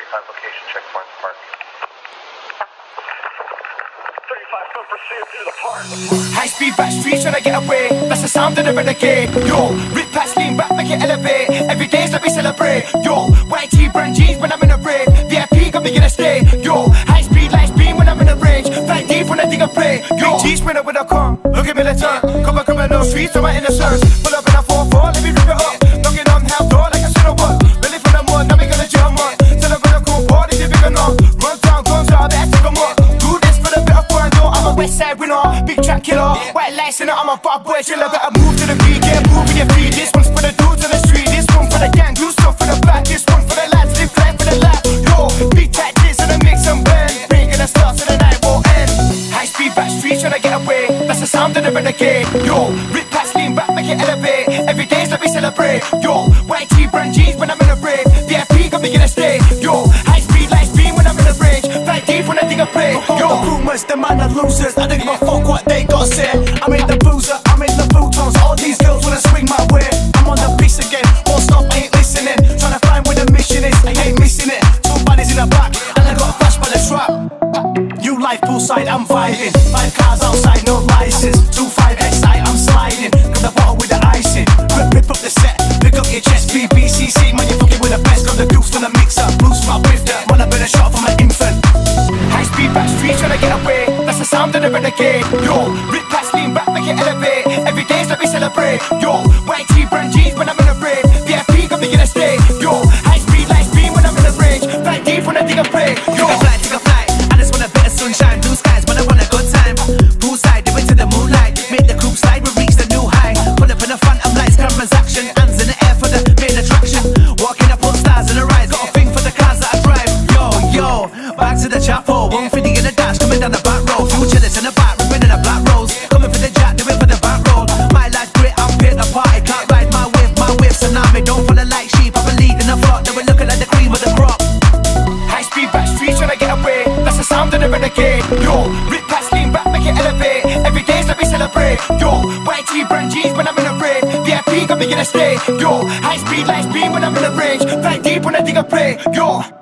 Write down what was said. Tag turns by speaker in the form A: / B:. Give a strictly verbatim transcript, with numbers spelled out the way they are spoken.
A: thirty-five location checkpoint park.
B: thirty-five foot pursuit through the park.
C: High speed back streets trying to get away. That's the sound of the renegade. Yo, rip past, lean back, make it elevate. Every day's let me celebrate. Yo, white tee, brand jeans when I'm in a rave. V I P got me gonna stay. Yo, high speed, light speed when I'm in a range. Fly deep when I dig a play. Yo, G sprinter with a car. Look at me, let's turn. Come on, come on, no streets, I'm in the surf. Pull up in a four four, let me rip it up. Knocking on half door like I should have won. Really from the morning, now we gonna jump on. Tell them gonna cool party, they big enough. Run down, guns out, that's a come on. Do this for the bit of fun, though. I'm a west side winner, big track killer. White lights in it, I'm a bad boy chiller. Better move to the beat, get move with your feet. This one's for the dudes on the street. This one for the gang, do stuff for the back. This one for the lads, live life for the lab. Yo, big tactics and a mix and blend. Bring it and start so the night won't end. High speed back streets trying to get away. That's the sound of the renegade. Yo, rip past, lean back, make it elevate. Every day's let me celebrate. Yo, white tee, brand jeans when I'm in a rave. V I P got me gonna stay. Yo, high speed, light speed when I'm in the range. Fly deep when I dig a play. Yo,
D: the boomers, the man are losers. I don't give a fuck what they got said. I'm in the boozer, I'm in the bootons. All these girls wanna swing my way. I'm on the piece again, won't stop, I ain't listening. Tryna find where the mission is, I ain't missing it. Two bodies in the back, and I got flashed by the trap. You life poolside, I'm vibing. Five cars outside, no license. Two five X I, I'm sliding. Got the bottle with the icing. Rip, rip up the set, pick up your chest. B B C C, man, you fucking with the best. Got the goose from the mixer, blue spot with the man, I better shot from an infant.
C: high speed back streets trying to get away. That's the sound of the renegade. Yo, rip past, lean back, make it elevate. Every day's let me celebrate. Yo, white tee, brand jeans when I'm in a rave. V I P got me gonna stay. Yo, high speed, light speed when I'm in the range. Fly deep when I dig a play. Yo,
E: take a flight, take a flight. I just want a bit of sunshine, blue skies when I want a good time. Poolside, they went to the moonlight. Make the coupe slide, we reach the new high. Pull up in the front of lights, cameras action. Hands in the air for the main attraction. Walking up, put stars in the rise. Got a thing for the cars that I drive. Yo, yo, back to the chapel. one fifty in the dash, coming down the back road. Few chillers in the back, ripping in the black rose. Coming for the jack, do it for the back road. My life great, I'm paid the party. Can't ride my wave, my wave tsunami. Don't follow like sheep, I believe in the flock. They were looking like the cream of the crop.
C: high speed back streets trying to get away. That's the sound of the renegade. Yo, rip past, lean back, make it elevate. Every day's let me celebrate. Yo, white tee, brand jeans when I'm in a rave. V I P got me gonna stay. Yo, high speed, light speed when I'm in the range. Fly deep when I dig a play. Yo.